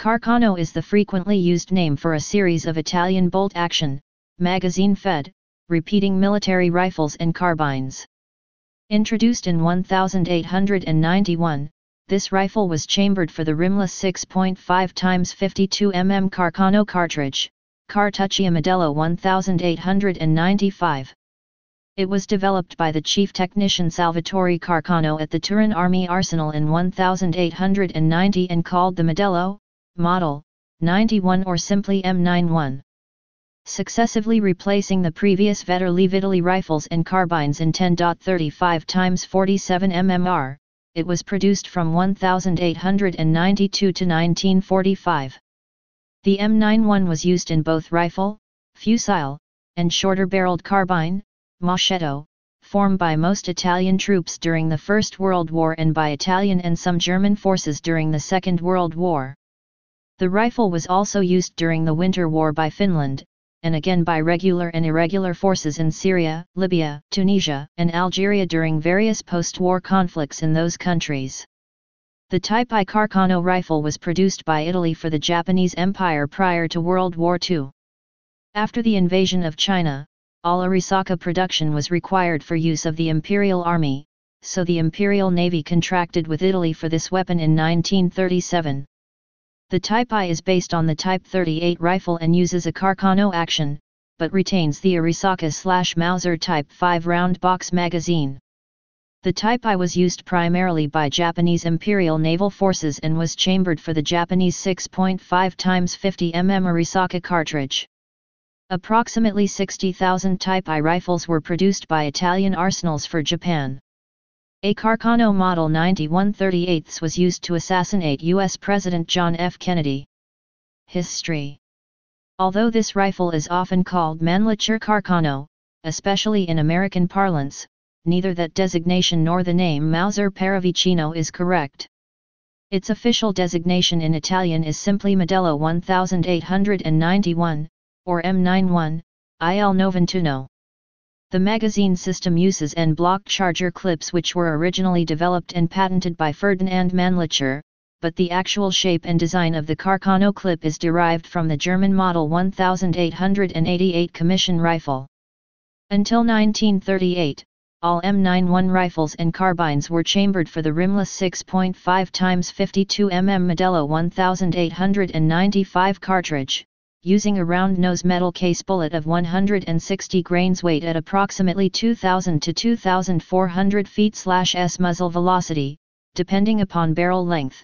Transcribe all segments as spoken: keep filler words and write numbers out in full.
Carcano is the frequently used name for a series of Italian bolt-action, magazine-fed, repeating military rifles and carbines. Introduced in eighteen ninety-one, this rifle was chambered for the rimless six point five times fifty-two millimeter Carcano cartridge, Cartuccio Modello eighteen ninety-five. It was developed by the chief technician Salvatore Carcano at the Turin Army Arsenal in eighteen ninety and called the Modello, Model, ninety-one or simply M ninety-one. Successively replacing the previous Vetterli Vitali rifles and carbines in ten point thirty-five times forty-seven millimeter, it was produced from eighteen ninety-two to nineteen forty-five. The M ninety-one was used in both rifle, fucile, and shorter-barreled carbine, Machetto, form by most Italian troops during the First World War and by Italian and some German forces during the Second World War. The rifle was also used during the Winter War by Finland, and again by regular and irregular forces in Syria, Libya, Tunisia, and Algeria during various post-war conflicts in those countries. The Type I Carcano rifle was produced by Italy for the Japanese Empire prior to World War Two. After the invasion of China, all Arisaka production was required for use of the Imperial Army, so the Imperial Navy contracted with Italy for this weapon in nineteen thirty-seven. The Type I is based on the Type thirty-eight rifle and uses a Carcano action, but retains the Arisaka-Mauser Type five round box magazine. The Type I was used primarily by Japanese Imperial Naval Forces and was chambered for the Japanese six point five times fifty millimeter Arisaka cartridge. Approximately sixty thousand Type I rifles were produced by Italian arsenals for Japan. A Carcano Model ninety-one thirty-eight was used to assassinate U S President John F. Kennedy. History. Although this rifle is often called Mannlicher Carcano, especially in American parlance, neither that designation nor the name Mauser Paravicino is correct. Its official designation in Italian is simply Modello eighteen ninety-one, or M ninety-one, Il novantuno. The magazine system uses en-bloc charger clips which were originally developed and patented by Ferdinand Mannlicher, but the actual shape and design of the Carcano clip is derived from the German Model eighteen eighty-eight commission rifle. Until nineteen thirty-eight, all M ninety-one rifles and carbines were chambered for the rimless six point five times fifty-two millimeter Modello eighteen ninety-five cartridge, using a round-nose metal case bullet of one hundred sixty grains weight at approximately two thousand to two thousand four hundred feet/s muzzle velocity, depending upon barrel length.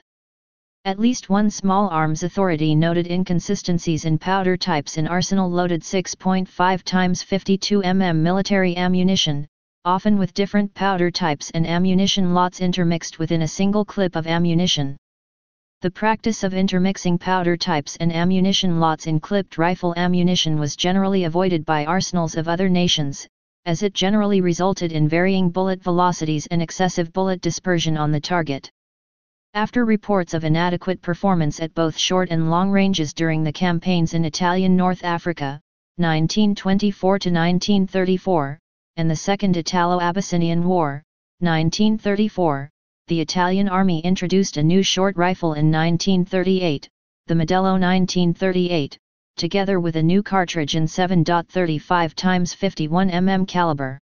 At least one small arms authority noted inconsistencies in powder types in arsenal-loaded six point five times fifty-two millimeter military ammunition, often with different powder types and ammunition lots intermixed within a single clip of ammunition. The practice of intermixing powder types and ammunition lots in clipped rifle ammunition was generally avoided by arsenals of other nations, as it generally resulted in varying bullet velocities and excessive bullet dispersion on the target. After reports of inadequate performance at both short and long ranges during the campaigns in Italian North Africa, nineteen twenty-four to nineteen thirty-four, and the Second Italo-Abyssinian War, nineteen thirty-four, the Italian Army introduced a new short rifle in nineteen thirty-eight, the Modello nineteen thirty-eight, together with a new cartridge in seven point thirty-five times fifty-one millimeter caliber.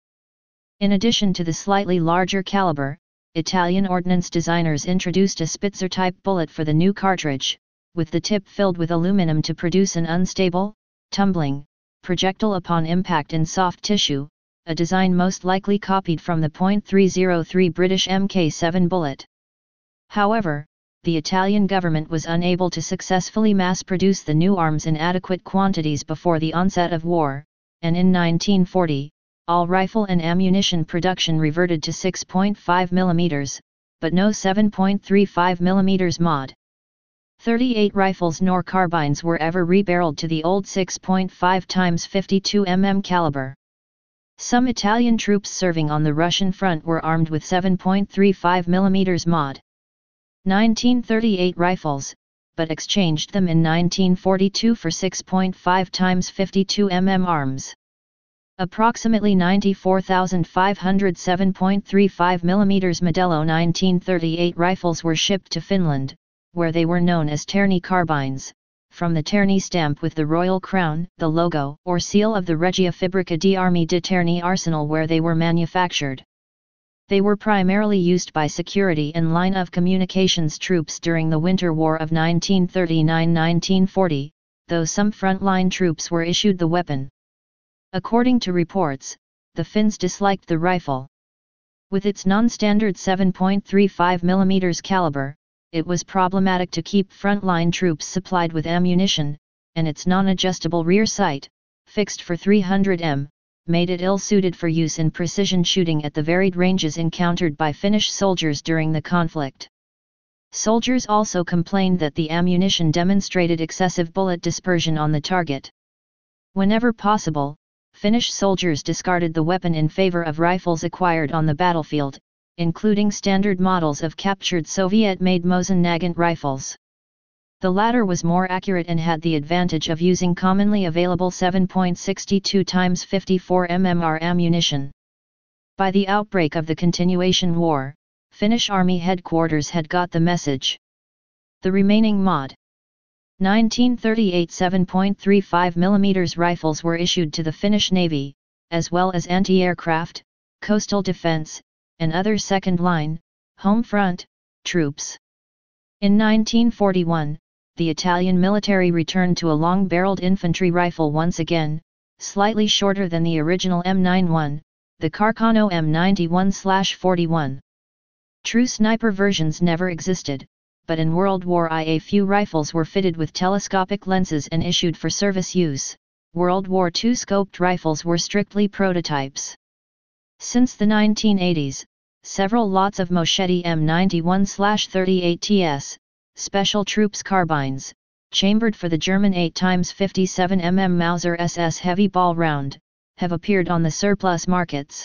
In addition to the slightly larger caliber, Italian ordnance designers introduced a Spitzer-type bullet for the new cartridge, with the tip filled with aluminum to produce an unstable, tumbling, projectile upon impact in soft tissue, a design most likely copied from the point three oh three British M K seven bullet. However, the Italian government was unable to successfully mass-produce the new arms in adequate quantities before the onset of war, and in nineteen forty, all rifle and ammunition production reverted to six point five millimeter, but no seven point three five millimeter mod. thirty-eight rifles nor carbines were ever rebarreled to the old six point five times fifty-two millimeter caliber. Some Italian troops serving on the Russian front were armed with seven point three five millimeter mod. nineteen thirty-eight rifles, but exchanged them in nineteen forty-two for six point five times fifty-two millimeter arms. Approximately ninety-four thousand five hundred seven point three five millimeter Modello nineteen thirty-eight rifles were shipped to Finland, where they were known as Terni carbines, from the Terni stamp with the royal crown, the logo or seal of the Regia Fabbrica di Armi di Terni Arsenal where they were manufactured. They were primarily used by security and line of communications troops during the Winter War of nineteen thirty-nine to nineteen forty, though some frontline troops were issued the weapon. According to reports, the Finns disliked the rifle. With its non-standard seven point three five millimeter caliber, it was problematic to keep frontline troops supplied with ammunition, and its non-adjustable rear sight, fixed for three hundred meters, made it ill-suited for use in precision shooting at the varied ranges encountered by Finnish soldiers during the conflict. Soldiers also complained that the ammunition demonstrated excessive bullet dispersion on the target. Whenever possible, Finnish soldiers discarded the weapon in favor of rifles acquired on the battlefield, including standard models of captured Soviet-made Mosin Nagant rifles. The latter was more accurate and had the advantage of using commonly available seven point six two times fifty-four millimeter ammunition. By the outbreak of the Continuation War, Finnish Army headquarters had got the message. The remaining Mod. nineteen thirty-eight seven point three five millimeter rifles were issued to the Finnish Navy, as well as anti-aircraft, coastal defense, and other second-line, home front, troops. In nineteen forty-one, the Italian military returned to a long-barreled infantry rifle once again, slightly shorter than the original M ninety-one, the Carcano M ninety-one forty-one. True sniper versions never existed, but in World War One a few rifles were fitted with telescopic lenses and issued for service use. World War Two scoped rifles were strictly prototypes. Since the nineteen eighties, several lots of Moschetti M ninety-one thirty-eight T S, special troops carbines, chambered for the German eight times fifty-seven millimeter Mauser S S heavy ball round, have appeared on the surplus markets.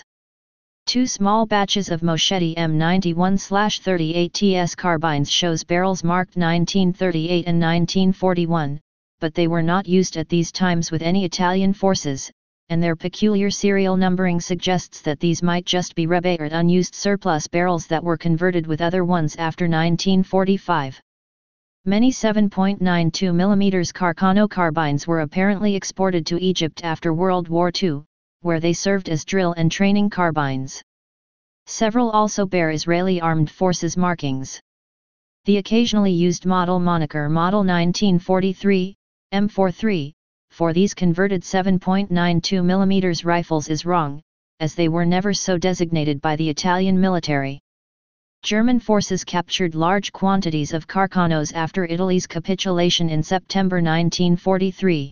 Two small batches of Moschetti M ninety-one thirty-eight T S carbines shows barrels marked nineteen thirty-eight and nineteen forty-one, but they were not used at these times with any Italian forces, and their peculiar serial numbering suggests that these might just be rebated unused surplus barrels that were converted with other ones after nineteen forty-five. Many seven point nine two millimeter Carcano carbines were apparently exported to Egypt after World War Two, where they served as drill and training carbines. Several also bear Israeli Armed Forces markings. The occasionally used model moniker Model nineteen forty-three, M forty-three, for these converted seven point nine two millimeter rifles is wrong, as they were never so designated by the Italian military. German forces captured large quantities of Carcanos after Italy's capitulation in September nineteen forty-three.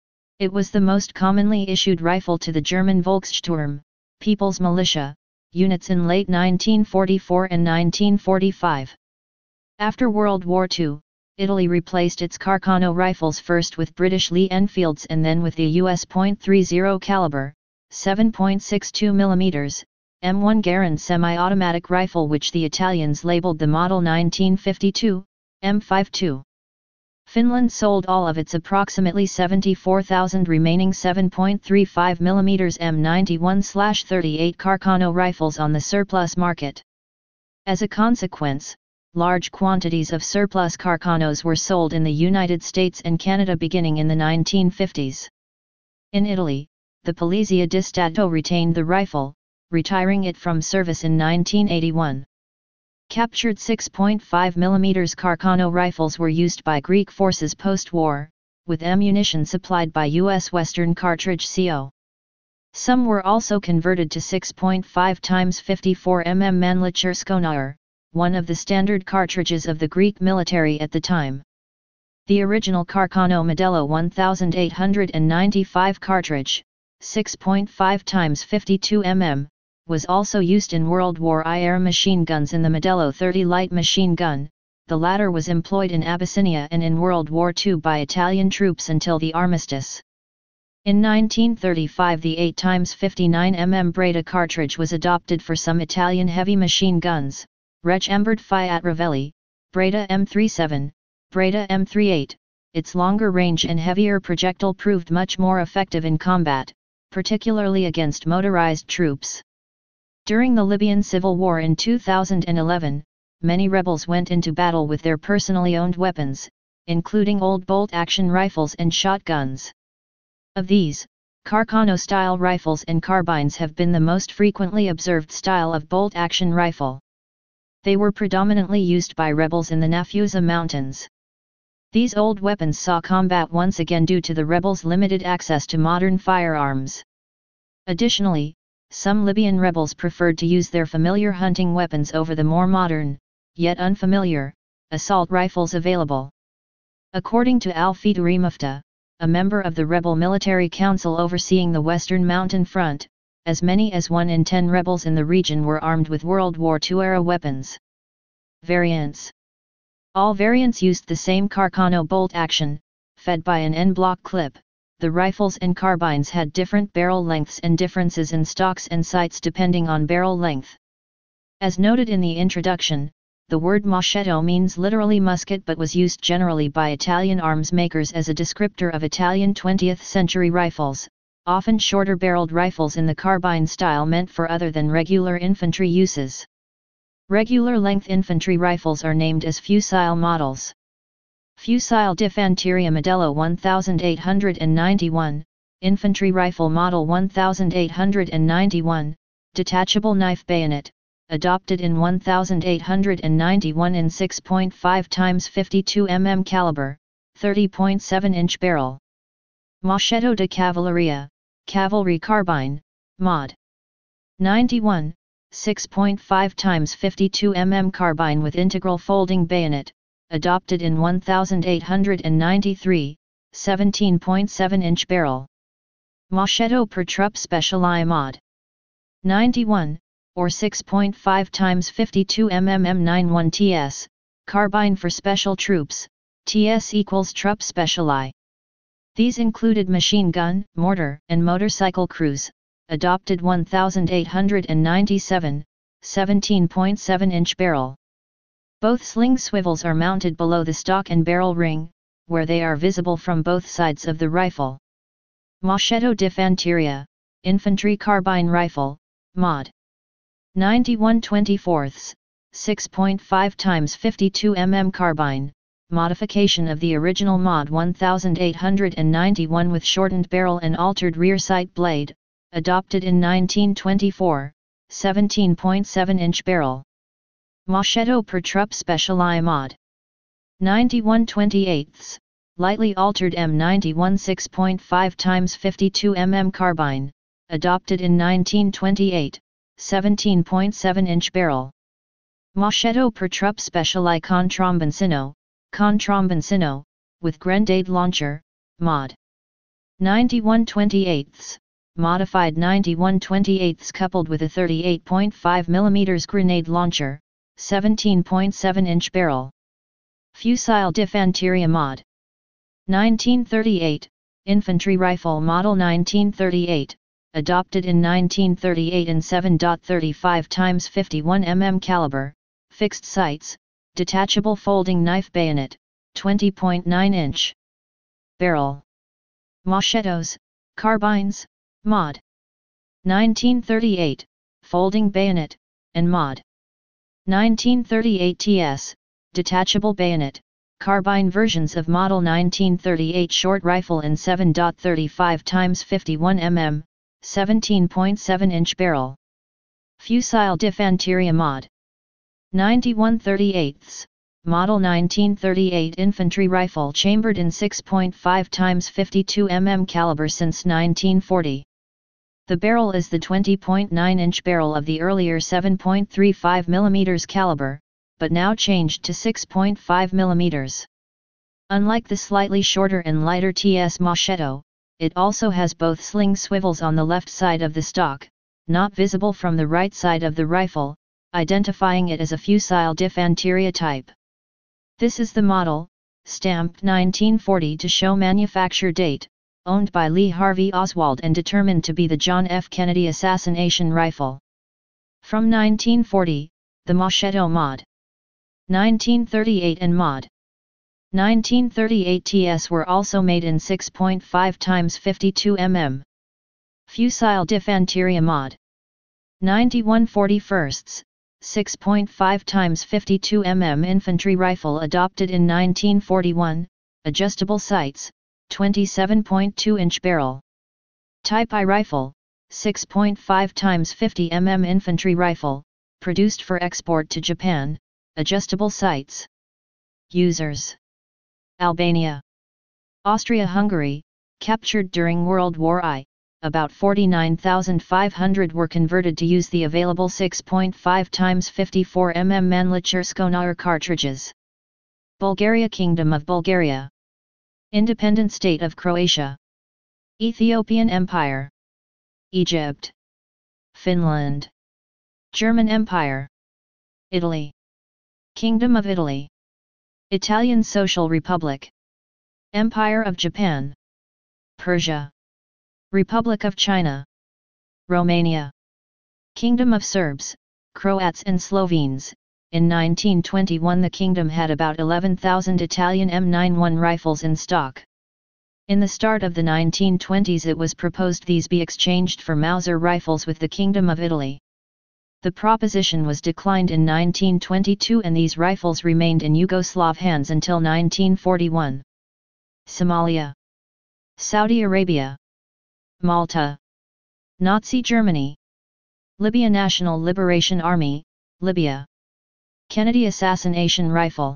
It was the most commonly issued rifle to the German Volkssturm, People's Militia, units in late nineteen forty-four and nineteen forty-five. After World War Two, Italy replaced its Carcano rifles first with British Lee Enfields and then with the U S point three zero caliber, seven point six two millimeter, M one Garand semi-automatic rifle which the Italians labeled the Model nineteen fifty-two, M fifty-two. Finland sold all of its approximately seventy-four thousand remaining seven point three five millimeter M ninety-one thirty-eight Carcano rifles on the surplus market. As a consequence, large quantities of surplus Carcanos were sold in the United States and Canada beginning in the nineteen fifties. In Italy, the Polizia di Stato retained the rifle, retiring it from service in nineteen eighty-one. Captured six point five millimeter Carcano rifles were used by Greek forces post-war, with ammunition supplied by U S Western Cartridge Co. Some were also converted to six point five times fifty-four millimeter Mannlicher Skonar, one of the standard cartridges of the Greek military at the time. The original Carcano Modello eighteen ninety-five cartridge, six point five times fifty-two millimeters, was also used in World War One air machine guns in the Modello thirty light machine gun. The latter was employed in Abyssinia and in World War Two by Italian troops until the armistice. In nineteen thirty-five the eight times fifty-nine millimeter Breda cartridge was adopted for some Italian heavy machine guns, Reg Embert Fiat Ravelli, Breda M thirty-seven, Breda M thirty-eight. Its longer range and heavier projectile proved much more effective in combat, particularly against motorized troops. During the Libyan civil war in two thousand eleven, many rebels went into battle with their personally owned weapons, including old bolt-action rifles and shotguns. Of these, Carcano-style rifles and carbines have been the most frequently observed style of bolt-action rifle. They were predominantly used by rebels in the Nafusa Mountains. These old weapons saw combat once again due to the rebels' limited access to modern firearms. Additionally, some Libyan rebels preferred to use their familiar hunting weapons over the more modern, yet unfamiliar, assault rifles available. According to Al-Fituri Mufta, a member of the rebel military council overseeing the Western Mountain Front, as many as one in ten rebels in the region were armed with World War Two-era weapons. Variants. All variants used the same Carcano bolt action, fed by an N-block clip. The rifles and carbines had different barrel lengths and differences in stocks and sights depending on barrel length. As noted in the introduction, the word machete means literally musket but was used generally by Italian arms makers as a descriptor of Italian twentieth century rifles, often shorter barreled rifles in the carbine style meant for other than regular infantry uses. Regular length infantry rifles are named as fusile models. Fusile d'Infanteria Modello eighteen ninety-one, Infantry Rifle Model eighteen ninety-one, Detachable Knife Bayonet, adopted in eighteen ninety-one in six point five times fifty-two millimeter caliber, thirty point seven inch barrel. Machete de Cavalleria, Cavalry Carbine, Mod. ninety-one, six point five times fifty-two millimeter carbine with integral folding bayonet, adopted in eighteen ninety-three, seventeen point seven inch barrel. Machete per Truppe Speciale Mod. ninety-one, or six point five times fifty-two millimeter M ninety-one T S, carbine for special troops, T S equals Truppe Speciale. These included machine gun, mortar, and motorcycle crews, adopted eighteen ninety-seven, seventeen point seven inch barrel. Both sling swivels are mounted below the stock and barrel ring, where they are visible from both sides of the rifle. Machete d'Infanteria, Infantry Carbine Rifle, Mod. ninety-one twenty-fourths, six point five times fifty-two millimeter carbine, modification of the original Mod eighteen ninety-one with shortened barrel and altered rear sight blade, adopted in nineteen twenty-four, seventeen point seven inch barrel. Machete per Truppe Speciale Mod. ninety-one twenty-eighths, lightly altered M ninety-one six point five times fifty-two millimeter carbine, adopted in nineteen twenty-eight, seventeen point seven inch barrel. Machete per Truppe Speciale Contramboncino, Contramboncino, with grenade launcher, Mod. ninety-one twenty-eighths, modified ninety-one twenty-eighths coupled with a thirty-eight point five millimeter grenade launcher, seventeen point seven inch barrel. Fusile d'Infanteria Mod. nineteen thirty-eight, Infantry Rifle Model nineteen thirty-eight, adopted in nineteen thirty-eight in seven point three five times fifty-one millimeter caliber, fixed sights, detachable folding knife bayonet, twenty point nine inch barrel. Machetes, carbines, Mod. nineteen thirty-eight, folding bayonet, and Mod. nineteen thirty-eight T S, detachable bayonet, carbine versions of Model nineteen thirty-eight short rifle in seven point three five times fifty-one millimeter, seventeen point seven inch barrel. Fusile d'Infanteria Mod. ninety-one thirty-eighths, Model nineteen thirty-eight infantry rifle chambered in six point five times fifty-two millimeter caliber since nineteen forty. The barrel is the twenty point nine inch barrel of the earlier seven point three five millimeter caliber, but now changed to six point five millimeters. Unlike the slightly shorter and lighter T S Machete, it also has both sling swivels on the left side of the stock, not visible from the right side of the rifle, identifying it as a Fusile d'Infanteria type. This is the model, stamped nineteen forty to show manufacture date, owned by Lee Harvey Oswald and determined to be the John F. Kennedy assassination rifle. From nineteen forty, the Machete Mod. nineteen thirty-eight and Mod. nineteen thirty-eight T S were also made in six point five times fifty-two millimeter. Fusile d'Infanteria Mod. ninety-one forty-firsts, six point five times fifty-two millimeter infantry rifle adopted in nineteen forty-one, adjustable sights, twenty-seven point two inch barrel. Type I rifle, six point five times fifty millimeter infantry rifle, produced for export to Japan, adjustable sights. Users: Albania, Austria-Hungary, captured during World War One, about forty-nine thousand five hundred were converted to use the available six point five times fifty-four millimeter Mannlicher Skonar cartridges. Bulgaria, Kingdom of Bulgaria, Independent State of Croatia, Ethiopian Empire, Egypt, Finland, German Empire, Italy, Kingdom of Italy, Italian Social Republic, Empire of Japan, Persia, Republic of China, Romania, Kingdom of Serbs, Croats and Slovenes. In nineteen twenty-one the kingdom had about eleven thousand Italian M ninety-one rifles in stock. In the start of the nineteen twenties it was proposed these be exchanged for Mauser rifles with the Kingdom of Italy. The proposition was declined in nineteen twenty-two and these rifles remained in Yugoslav hands until nineteen forty-one. Somalia, Saudi Arabia, Malta, Nazi Germany, Libya, National Liberation Army, Libya, Kennedy assassination rifle.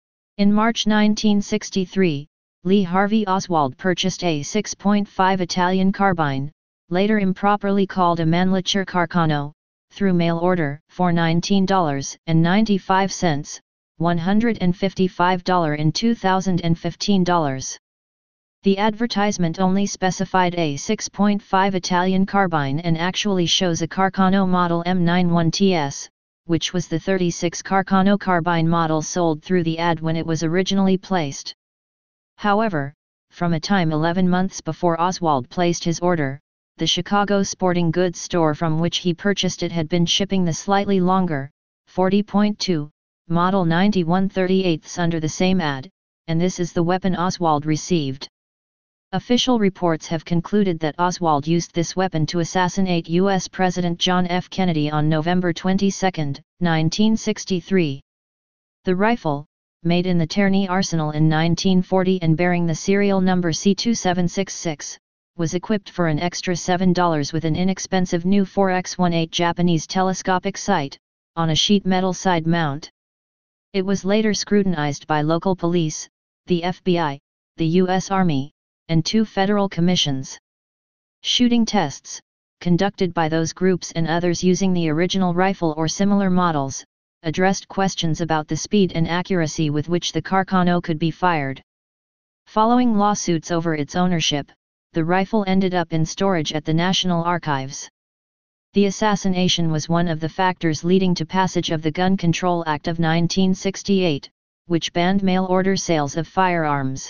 In March nineteen sixty-three, Lee Harvey Oswald purchased a six point five Italian carbine, later improperly called a Mannlicher Carcano, through mail order for nineteen dollars and ninety-five cents, one hundred fifty-five dollars in two thousand fifteen dollars. The advertisement only specified a six point five Italian carbine and actually shows a Carcano model M ninety-one T S, which was the thirty-six Carcano carbine model sold through the ad when it was originally placed. However, from a time eleven months before Oswald placed his order, the Chicago sporting goods store from which he purchased it had been shipping the slightly longer, forty point two, model ninety-one thirty-eighths under the same ad, and this is the weapon Oswald received. Official reports have concluded that Oswald used this weapon to assassinate U S President John F. Kennedy on November twenty-second, nineteen sixty-three. The rifle, made in the Tierney Arsenal in nineteen forty and bearing the serial number C two seven six six, was equipped for an extra seven dollars with an inexpensive new four by eighteen Japanese telescopic sight, on a sheet metal side mount. It was later scrutinized by local police, the F B I, the U S Army, and two federal commissions. Shooting tests, conducted by those groups and others using the original rifle or similar models, addressed questions about the speed and accuracy with which the Carcano could be fired. Following lawsuits over its ownership, the rifle ended up in storage at the National Archives. The assassination was one of the factors leading to passage of the Gun Control Act of nineteen sixty-eight, which banned mail-order sales of firearms.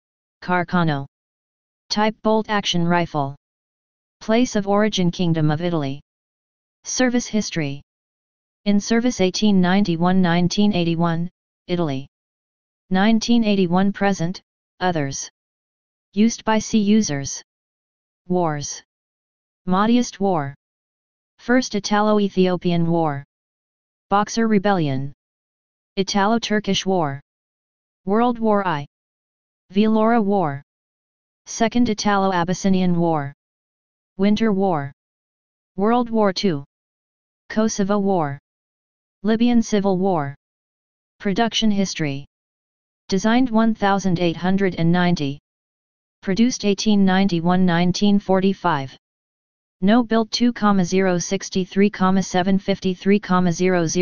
Carcano. Type bolt-action rifle. Place of origin Kingdom of Italy. Service history. In service eighteen ninety-one to nineteen eighty-one, Italy. nineteen eighty-one present, others. Used by C users. Wars. Mahdiist War. First Italo-Ethiopian War. Boxer Rebellion. Italo-Turkish War. World War One. Vlora War. Second Italo-Abyssinian War. Winter War. World War Two. Kosovo War. Libyan Civil War. Production history. Designed eighteen ninety. Produced eighteen ninety-one to nineteen forty-five. No built two thousand sixty-three seven fifty-three thousand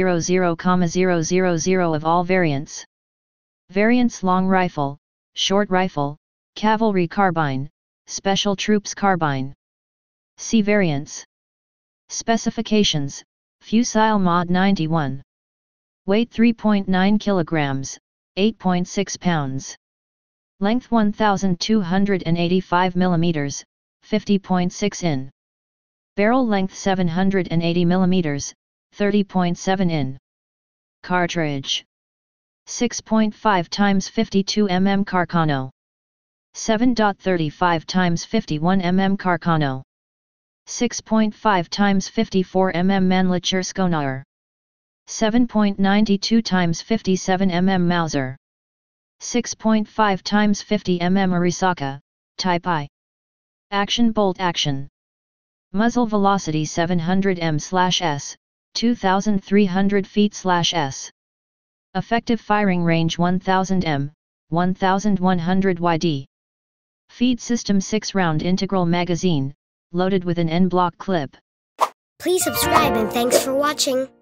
of all variants. Variants: long rifle, short rifle, cavalry carbine, special troops carbine. See variants. Specifications: Fusile Mod ninety-one. Weight three point nine kilograms, eight point six pounds. Length one thousand two hundred eighty-five millimeters, fifty point six inches. Barrel length seven hundred eighty millimeters, thirty point seven inches. Cartridge. six point five times fifty-two millimeter Carcano. seven point three five times fifty-one millimeter Carcano. six point five times fifty-four millimeter Mannlicher Skonar. seven point nine two times fifty-seven millimeter Mauser. six point five times fifty millimeter Arisaka, Type I. Action bolt action. Muzzle velocity seven hundred meters per second, two thousand three hundred feet per second. Effective firing range one thousand meters, one thousand one hundred Y D. Feed system six round integral magazine, loaded with an N block clip. Please subscribe and thanks for watching.